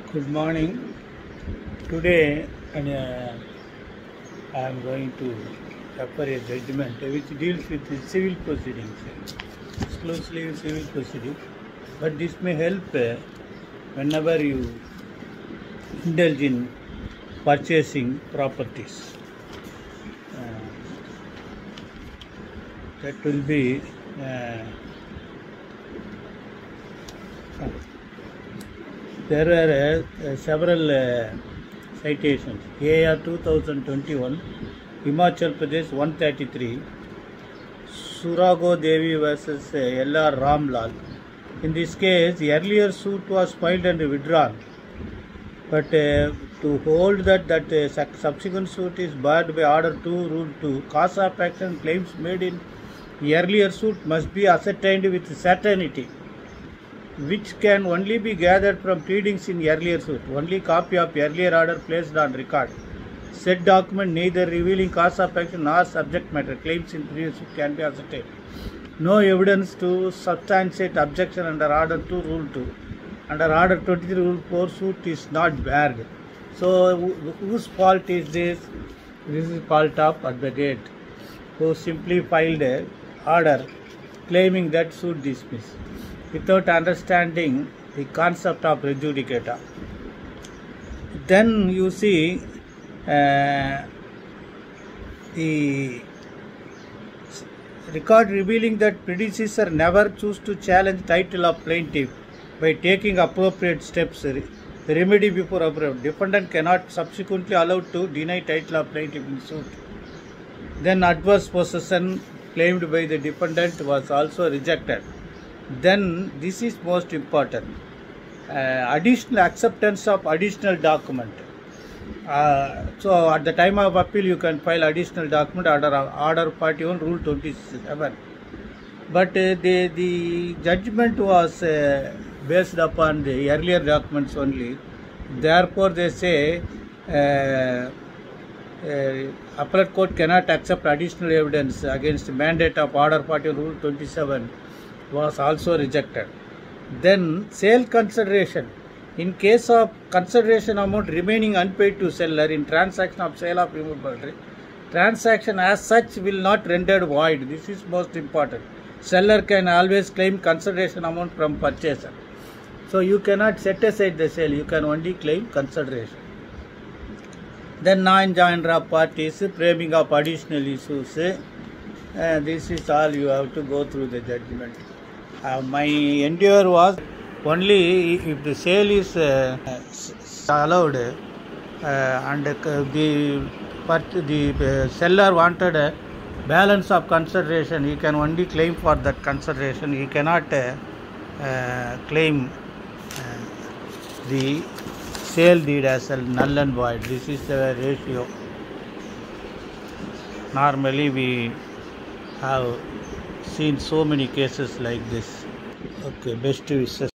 Good morning. Today I am going to prepare a judgment which deals with the civil proceedings, exclusively civil proceedings. But this may help whenever you indulge in purchasing properties. That will be there were several citations. AR 2021, Himachal Pradesh 133, Surago Devi versus LR Ramlal. In this case, the earlier suit was filed and withdrawn, but to hold that subsequent suit is barred by Order 2, Rule 2, cause of action claims made in the earlier suit must be ascertained with certainty, which can only be gathered from pleadings in earlier suit. Only copy of earlier order placed on record. Said document neither revealing cause of action nor subject matter claims in previous suit can be ascertained. No evidence to substantiate objection under Order 2, Rule 2. Under Order 23, Rule 4, suit is not barred. So, whose fault is this? This is fault of advocate, who simply filed a order claiming that suit dismissed without understanding the concept of res judicata. Then you see the record revealing that predecessor never chose to challenge title of plaintiff by taking appropriate steps. The remedy before approved. Defendant cannot subsequently allowed to deny title of plaintiff in suit. Then adverse possession claimed by the defendant was also rejected. Then this is most important, additional acceptance of additional document. So at the time of appeal you can file additional document under Order 41, Rule 27. But the judgment was based upon the earlier documents only. Therefore they say appellate court cannot accept additional evidence against the mandate of Order 41, Rule 27 was also rejected. Then sale consideration. In case of consideration amount remaining unpaid to seller in transaction of sale of removable property, transaction as such will not rendered void. This is most important. Seller can always claim consideration amount from purchaser. So you cannot set aside the sale, you can only claim consideration. Then non-joiner of parties, framing of additional issues. This is all you have to go through the judgment. My endeavor was only if the sale is allowed and the seller wanted a balance of consideration, he can only claim for that consideration. He cannot claim the sale deed as a null and void. This is the ratio. Normally we have seen so many cases like this. Okay, best wishes.